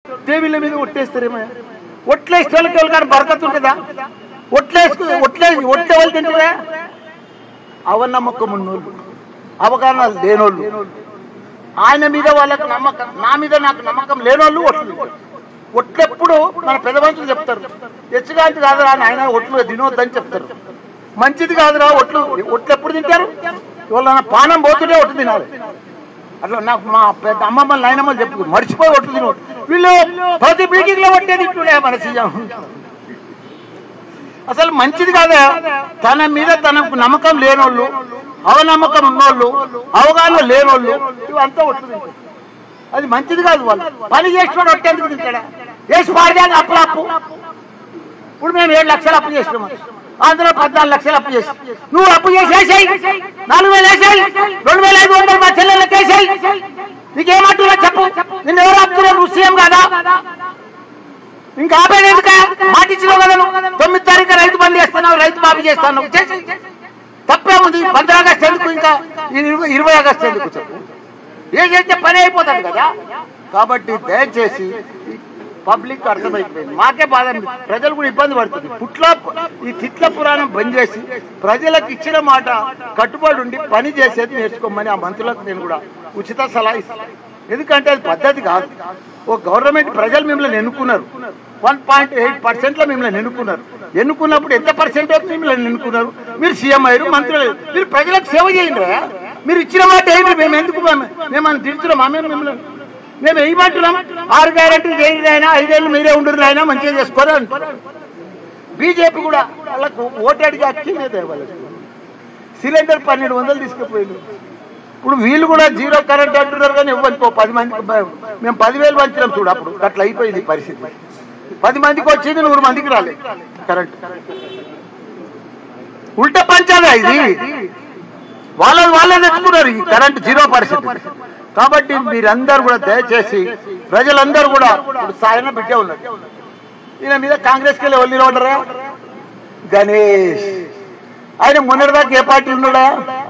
దేవుళ్ళ మీద ఒట్టేస్తారేమో. ఒట్లేస్తే వాళ్ళకి కానీ బరకత్ ఉంటుందా? ఒట్టేవాళ్ళు తింటారా? అవనమ్మకం ఉన్నోళ్ళు, అవగాహన లేనోళ్ళు, ఆయన మీద వాళ్ళకు నమ్మకం, నా మీద నాకు నమ్మకం లేనోళ్ళు ఒట్లెప్పుడు మన పెద్ద మనుషులు చెప్తారు, హెచ్చుగాంతి కాదురా ఆయన ఒట్లు తినొద్దని చెప్తారు. మంచిది కాదురా ఒట్లెప్పుడు తింటారు? వాళ్ళ పానం పోతుంటే ఒట్లు తినాలి. అట్లా నాకు మా పెద్ద అమ్మమ్మలు నాయనమ్మలు చెప్పు మర్చిపోయి ఒట్లు తినవద్దు. వీళ్ళు ప్రతి మీటింగ్ లో ఒట్టే తింటుండే మన సీఎం. అసలు మంచిది కాదా? తన మీద తనకు నమ్మకం లేనోళ్ళు, అవనమ్మకం ఉన్నోళ్ళు, అవగాహన లేనోళ్ళు ఇవంతా ఒట్లు తింటారు. అది మంచిది కాదు. వాళ్ళు పని చేసినోడు ఒట్టేందుకు తింటాడా? వేసి పాడిదాన్ని అప్పు. ఇప్పుడు మేము 7 లక్షలు అప్పు చేసినాము, అందులో 14 లక్షలు అప్పు చేసి నువ్వు అప్పు చేసేసాయి 4,000 వేసేయి, 2,500 మా చెల్లెళ్ళకి వేసేయి. నీకేమంటున్నా చెప్పు? నిన్ను ఎవరు ఆపుతున్నారు? నువ్వు సీఎం కాదా? ఇంకా ఆపేది ఎందుక? మాటిచ్చినావు కదా, 9 తారీఖు రైతు బంద్ చేస్తున్నావు, రైతు మాఫీ చేస్తున్నావు, చేసి తప్పేముంది? 15 ఆగస్టు ఎందుకు? ఇంకా 20 ఆగస్టు ఎందుకు? చెప్పు, ఏ చేస్తే పని అయిపోతుంది కదా. కాబట్టి దయచేసి పబ్లిక్ అర్థమైపోయింది, మాకే బాధ, ప్రజలు కూడా ఇబ్బంది పడుతుంది. ఈ తిట్ల పురాణం బంద్ చేసి ప్రజలకు ఇచ్చిన మాట కట్టుబడి ఉండి పని చేసేది నేర్చుకోమని ఆ మంత్రులకు నేను కూడా ఉచిత సలహా ఇస్తాను. ఎందుకంటే అది పద్ధతి కాదు. ఓ గవర్నమెంట్ ప్రజలు మిమ్మల్ని ఎన్నుకున్నారు, 1.8% మిమ్మల్ని ఎన్నుకున్నప్పుడు ఎంత పర్సెంట్ మిమ్మల్ని ఎన్నుకున్నారు? మీరు సీఎం అయ్యారు, మంత్రులు, మీరు ప్రజలకు సేవ చేయండి. మీరు ఇచ్చిన మాట ఏంటి? మేము ఎందుకు మేమని తిడుతున్నాం? మేము ఏమంటున్నాం? 6 గ్యారెంటీలు చేయండి అయినా, 5 ఏళ్ళు మీరే ఉండరు అయినా, మంచిగా చేసుకోరు అంటున్నారు. బీజేపీ కూడా వాళ్ళకు ఓటాడికి అక్కిలేదు. వాళ్ళకి సిలిండర్ 1200 తీసుకుపోయింది. ఇప్పుడు వీళ్ళు కూడా జీరో కరెంట్ అంటున్నారు, కానీ ఇవ్వనుకో 10 మందికి మేము 10,000 పంచినాం చూడు. అప్పుడు అట్లా అయిపోయింది పరిస్థితి. 10 మందికి వచ్చింది, 100 మందికి రాలేదు కరెంట్. ఉల్టా పంచాలా ఇది? వాళ్ళే తెచ్చుకున్నారు ఈ కరెంట్ 0%. కాబట్టి మీరందరూ కూడా దయచేసి ప్రజలందరూ కూడా ఇప్పుడు సాయన బిడ్డే ఉన్నారు. ఈయన మీద కాంగ్రెస్కి వెళ్ళి ఎవరు నిలబడ్డరా? గణేష్. ఆయన మొన్నటిదాకా ఏ పార్టీ ఉన్నాడా?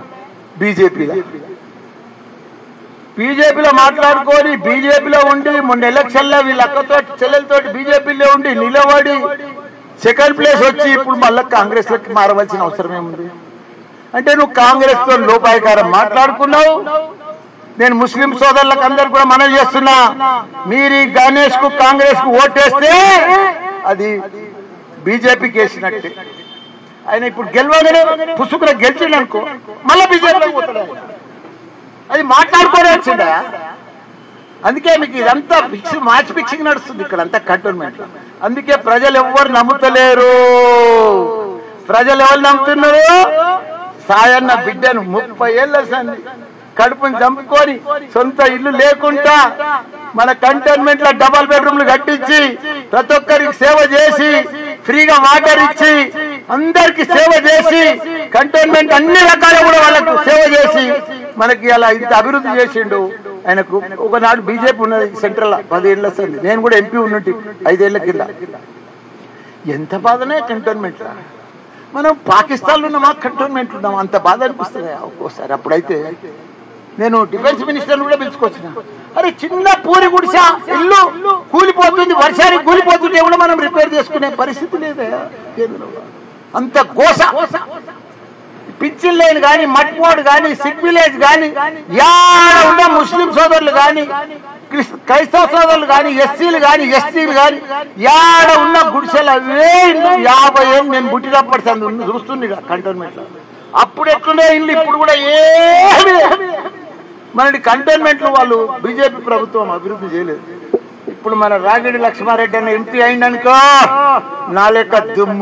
బీజేపీలో మాట్లాడుకొని బీజేపీలో ఉండి మొన్న ఎలక్షన్లో వీళ్ళ అక్కతో చెల్లెలతో బీజేపీలో ఉండి నిలబడి సెకండ్ ప్లేస్ వచ్చి ఇప్పుడు మళ్ళీ కాంగ్రెస్ లోకి మారవలసిన అవసరం ఏముంది? అంటే నువ్వు కాంగ్రెస్ తో లోపాయకారం మాట్లాడుకున్నావు. నేను ముస్లిం సోదరులకు అందరు కూడా మనవి చేస్తున్నా, మీరు గణేష్ కు కాంగ్రెస్ కు ఓటేస్తే అది బీజేపీకి వేసినట్టే. ఆయన ఇప్పుడు గెలవగానే పుసుకున గెలిచిండు అనుకో, మళ్ళీ బీజేపీలోకి పోతాడు. అది మాట్లాడుకోవడం వచ్చిందా? అందుకే మీకు ఇదంతా మ్యాచ్ ఫిక్సింగ్ నడుస్తుంది ఇక్కడ అంతా కంటోన్మెంట్. అందుకే ప్రజలు ఎవ్వరు నమ్ముతలేరు. ప్రజలు ఎవరు నమ్ముతున్నారు? సాయన్న బిడ్డను 30 ఏళ్ళ కడుపుని చంపుకొని సొంత ఇల్లు లేకుండా మన కంటోన్మెంట్ లో డబల్ బెడ్రూమ్లు కట్టించి ప్రతి ఒక్కరికి సేవ చేసి ఫ్రీగా వాటర్ ఇచ్చి అందరికి సేవ చేసి కంటోన్మెంట్ అన్ని రకాల కూడా వాళ్ళకు సేవ చేసి మనకి అలా ఇంత అభివృద్ధి చేసిండు. ఆయనకు ఒకనాడు బీజేపీ ఉన్నది సెంట్రల్ 10 ఏళ్ళ వస్తుంది. నేను కూడా ఎంపీ ఉన్నట్టు 5 ఏళ్ల కింద. ఎంత బాధనే కంటోన్మెంట్. మనం పాకిస్తాన్లో ఉన్నామా, కంటోన్మెంట్ ఉన్నామా, అంత బాధ అనిపిస్తుంది ఒక్కోసారి. అప్పుడైతే నేను డిఫెన్స్ మినిస్టర్ని కూడా పిలుచుకొచ్చిన. అరే చిన్న పూరి గుడిసా ఇల్లు కూలిపోతుంది, వర్షానికి కూలిపోతుంటే కూడా మనం రిపేర్ చేసుకునే పరిస్థితి లేదా కేంద్రంలో? అంత గోస. పిచ్చిల్ లేని కానీ, మట్మోడ్ కానీ, సిక్ విలేజ్ కానీ, యాడ ఉన్న ముస్లిం సోదరులు కానీ, క్రైస్తవ సోదరులు కానీ, ఎస్సీలు కానీ, ఎస్టీలు కానీ, యాడ ఉన్న గుడిసెలు అవే ఇల్లు. 50 ఏళ్ళు నేను పుట్టినప్పటి చూస్తుంది కంటోన్మెంట్ లో. అప్పుడు ఎట్లుండే ఇల్లు, ఇప్పుడు కూడా ఏమి. మనకి కంటోన్మెంట్ లో వాళ్ళు బీజేపీ ప్రభుత్వం అభివృద్ధి చేయలేదు. ఇప్పుడు మన రాగిడి లక్ష్మారెడ్డి అనే ఎంపీ అయిందనుకో, నా లెక్క దుమ్ము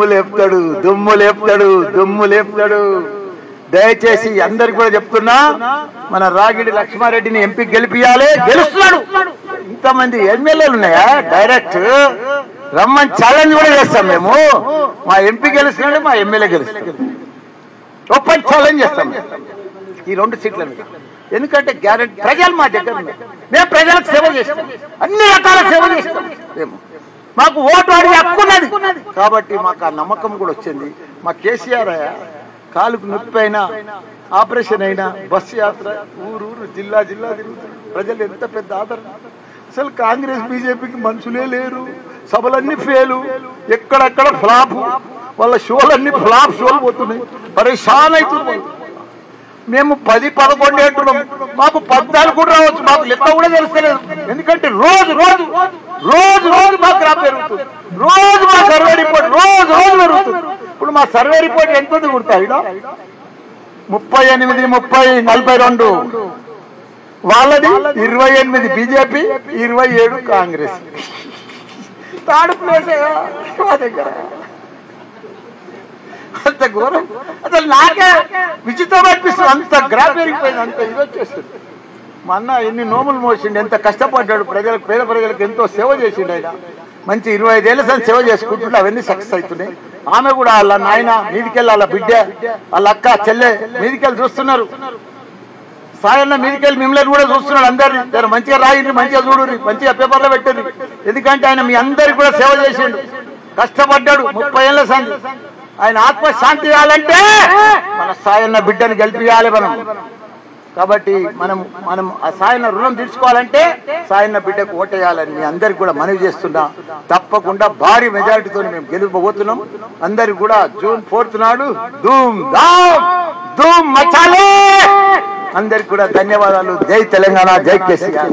లేపుతాడు. దయచేసి అందరికి కూడా చెప్తున్నా, మన రాగిడి లక్ష్మారెడ్డిని ఎంపీ గెలిపియాలి. గెలుస్తున్నాడు. ఇంతమంది ఎమ్మెల్యేలు ఉన్నాయా? డైరెక్ట్ రమ్మని ఛాలెంజ్ కూడా చేస్తాం మేము. మా ఎంపీ గెలుస్తున్నాడు, మా ఎమ్మెల్యే గెలుస్తున్నాడు, ఓపెన్ ఛాలెంజ్ చేస్తాం ఈ 2 సీట్ల మీద. ఎందుకంటే గ్యారెంటీ ప్రజలు మా దగ్గర ఉన్నాయి. మేము ప్రజలకు సేవ చేస్తాం, అన్ని రకాల సేవ చేస్తాం. మాకు ఓటు అడిగి హక్కు ఉన్నది కాబట్టి మాకు ఆ నమ్మకం కూడా వచ్చింది. మా కేసీఆర్ కాలుకు నొప్పి అయినా, ఆపరేషన్ అయినా, బస్సు యాత్ర ఊరు జిల్లా తిరుగుతారు. ప్రజలు ఎంత పెద్ద ఆదరణ. అసలు కాంగ్రెస్ బీజేపీకి మనుషులే లేరు, సభలన్నీ ఫెయిలు, ఎక్కడెక్కడ ఫ్లాప్, వాళ్ళ షోలన్నీ ఫ్లాప్ షోలు పోతున్నాయి, పరేషాన్ అవుతున్నాయి. మేము 10-11 అంటున్నాం, మాకు 14 కూడా రావచ్చు, మాకు లెక్క కూడా తెలుస్తలేదు. ఎందుకంటే రోజు రోజు రోజు రోజు మా గ్రాఫ్ పెరుగుతుంది, రోజు మా సర్వే రిపోర్ట్ రోజు రోజు పెరుగుతుంది. ఇప్పుడు మా సర్వే రిపోర్ట్ ఎంత కుడతాయి? 38, 30, 42 వాళ్ళది, 28 బీజేపీ, 27 కాంగ్రెస్. థర్డ్ ప్లేస్ మా దగ్గర. అంత ఘోరం, అసలు నాకే విచిత్రం అనిపిస్తుంది. అంత గ్రాఫ్ పెరిగిపోయింది, అంత ఇది వచ్చేస్తుంది. మా అన్న ఎన్ని నోములు మోసిండు, ఎంత కష్టపడ్డాడు, ప్రజలకు, పేద ప్రజలకు ఎంతో సేవ చేసిండు. ఆయన మంచి 25 ఏళ్ళ సార్ సేవ చేసుకుంటుంటే అవన్నీ సక్సెస్ అవుతున్నాయి. ఆమె కూడా వాళ్ళ నాయన మీదికెళ్ళి, వాళ్ళ బిడ్డ, వాళ్ళ అక్క, చెల్లె మీదికెళ్ళి చూస్తున్నారు. సాయన్న మీదికెళ్ళి మిమ్మల్ని కూడా చూస్తున్నాడు. అందరినీ మంచిగా రాయండి, మంచిగా చూడండి, మంచిగా పేపర్లో పెట్టండి. ఎందుకంటే ఆయన మీ అందరికి కూడా సేవ చేసిండు, కష్టపడ్డాడు 30 ఏళ్ళ సంది. ఆయన ఆత్మశాంతి ఇవ్వాలంటే మన సాయన్న బిడ్డను గెలిపియాలి మనం. కాబట్టి మనం ఆ సాయన్న రుణం తీర్చుకోవాలంటే సాయన్న బిడ్డకు ఓటేయాలని మీ అందరికి కూడా మనవి చేస్తున్నా. తప్పకుండా భారీ మెజారిటీతో మేము గెలుపబోతున్నాం. అందరికి కూడా జూన్ 4th నాడు ధూమ్ ధూమ్ మచాలే. అందరికి కూడా ధన్యవాదాలు. జై తెలంగాణ, జై కేసీఆర్.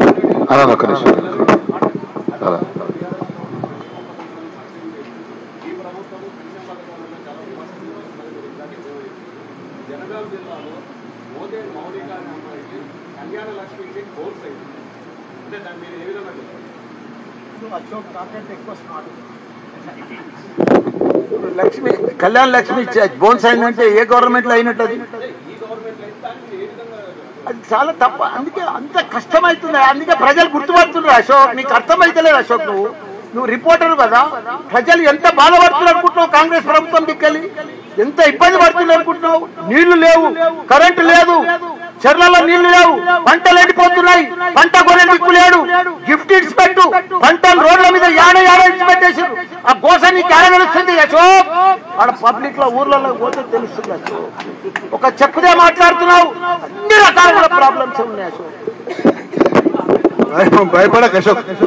లక్ష్మి, కళ్యాణ లక్ష్మి బోన్స్ అయిందంటే ఏ గవర్నమెంట్ లో అయినట్టు? అది చాలా తప్ప. అందుకే అంత కష్టమవుతుంది, అందుకే ప్రజలు గుర్తుపడుతున్నారు. అశోక్, నీకు అర్థమైతలేదు అశోక్. నువ్వు రిపోర్టర్ కదా, ప్రజలు ఎంత బాధపడుతున్నారు అనుకుంటున్నావు? కాంగ్రెస్ ప్రభుత్వం దిక్కలి ఎంత ఇబ్బంది పడుతున్నారు అనుకుంటున్నావు? నీళ్లు లేవు, కరెంటు లేదు, చెర్లలో నీళ్లు లేవు, పంటలు ఎండిపోతున్నాయి, పంట కొనే దిక్కు లేడు. గిఫ్ట్ ఇచ్చి పెట్టు, పంటలు రోడ్ల మీద యాడ ఇచ్చి పెట్టేసారు. ఆ గోస నీకు ఎలా తెలుస్తుంది అశోక్? ఆడ పబ్లిక్ లో ఊర్లలో పోతే తెలుస్తుంది అశోక్. ఒక చెప్పుదే మాట్లాడుతున్నావు, అన్ని రకాల ప్రాబ్లమ్స్ ఉన్నాయి అశోక్. భయపడక అశోక్.